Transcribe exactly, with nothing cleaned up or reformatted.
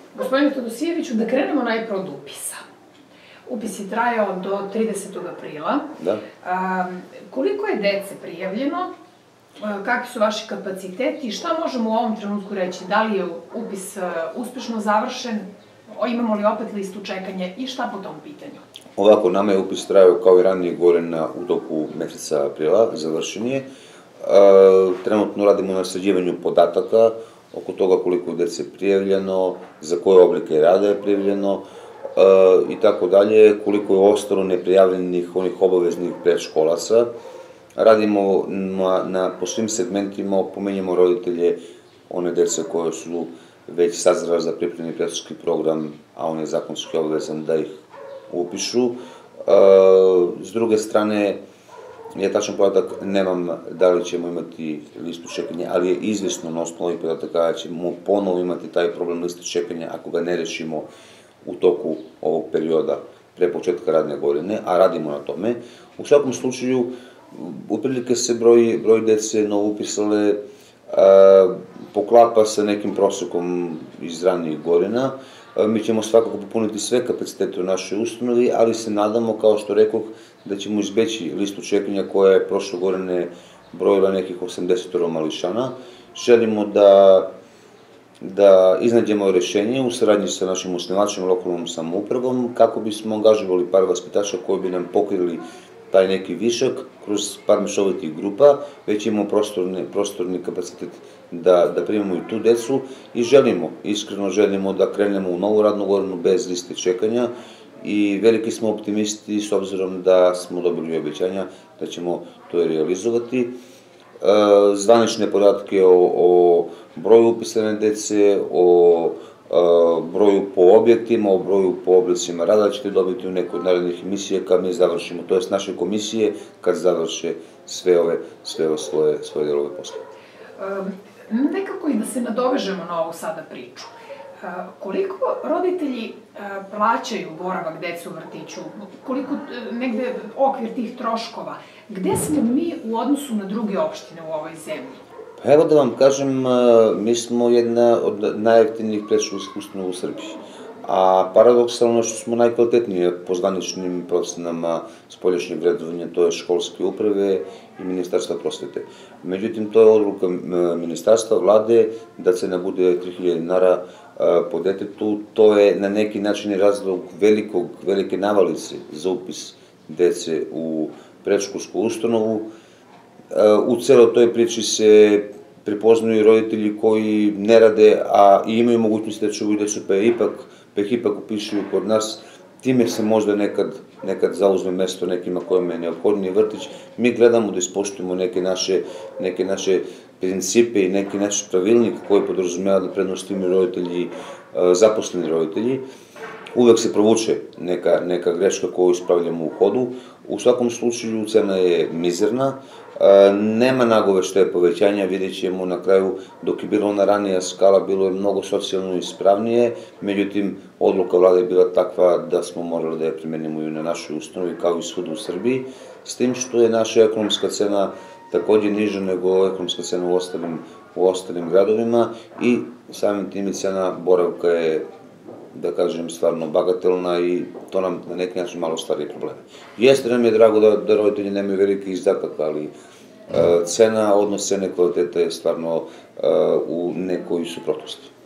Gospodine Todosijeviću, da krenemo najprve od upisa. Upis je trajao do tridesetog aprila. Da. Koliko je dece prijavljeno? Kakvi su vaši kapaciteti i šta možemo u ovom trenutku reći? Da li je upis uspešno završen? Imamo li opet listu čekanja i šta po tom pitanju? Ovako, nama je upis trajao kao i ranije gore u toku meseca aprila, završen je. Trenutno radimo na sređivanju podataka oko toga koliko je dece prijavljeno, za koje oblike rada je prijavljeno i tako dalje, koliko je ostalo neprijavljenih onih obaveznih predškolaca. Radimo po svim segmentima, opominjemo roditelje, one dece koje su već sazrela za pripremni predškolski program, a on je zakonski obavezan da ih upišu. S druge strane, ja tačan podatak nemam da li ćemo imati listu čekanja, ali je izvesno na osnovu ovih podataka da ćemo ponovo imati taj problem liste čekanja ako ga ne rešimo u toku ovog perioda pre početka radne godine, a radimo na tome. U svakom slučaju, uprilike se broj dece novoupisale poklapa sa nekim prosekom iz ranijih godina. Mi ćemo svakako popuniti sve kapacitete u našoj ustanovi, ali se nadamo, kao što rekoh, da ćemo izbeći listu čekanja koja je prošle godine brojila nekih osamdeset mališana. Želimo da iznađemo rešenje u saradnji sa našim osnivačima lokalnom samoupravom kako bismo angažovali par vaspitača koji bi nam pokrili taj neki višak kroz par mešovitih grupa, već imamo prostorni kapacitet da primamo i tu decu i želimo, iskreno želimo da krenemo u novu radnu godinu bez liste čekanja i veliki smo optimisti s obzirom da smo dobili obećanja da ćemo to i realizovati. Zvanične podatke o broju upisane dece, o broju po objektima, o broju po oblicima rada ćete dobiti u nekoj od narednih emisija kad mi završimo, to je naše komisije kad završe sve ove svoje delove posla. Nekako i da se nadovežemo na ovu sada priču. Koliko roditelji plaćaju boravak dece u vrtiću? Koliko negde okvir tih troškova? Gde smo mi u odnosu na druge opštine u ovoj zemlji? Pa evo da vam kažem, mi smo jedna od najjeftinijih predškolskih ustanova u Srbiji. A paradoksalno što smo najkvalitetnije po zvaničnim procenama spoljašnjeg vrednovanja, to je školske uprave i Ministarstva prosvete. Međutim, to je odluka Ministarstva, vlade, da cena bude tri hiljade dinara po detetu. To je na neki način razlog velike navalice za upis dece u predškolsku ustanovu. U celoj toj priči se prepoznaju roditelji koji ne rade, a i imaju mogućnosti da čuvaju decu, pa ih ipak upisuju kod nas. Time se možda nekad zauzme mesto nekima kojima je neophodniji vrtić. Mi gledamo da ispoštujemo neke naše principe i neki naš pravilnik koji podrazumeva da prednost imaju roditelji, zaposleni roditelji. Uvek se provuče neka greška koju ispravljamo u hodu. U svakom slučaju cena je mizerna, nema nagoveštaja povećanja, vidjet ćemo na kraju, dok je bila ona ranija skala, bilo je mnogo socijalno ispravnije, međutim, odluka vlade je bila takva da smo morali da je primenimo i na našoj ustanovi kao i svuda u Srbiji, s tim što je naša ekonomska cena takođe niža nego ekonomska cena u ostalim gradovima i samim tim i cena boravka je, da kažem, stvarno bagatelna i to nam na neki način malo stvari probleme. Jeste nam je drago da roditelji nemaju veliki izdatak, ali cena, odnos cene kvaliteta je stvarno u nekoj suprotnosti.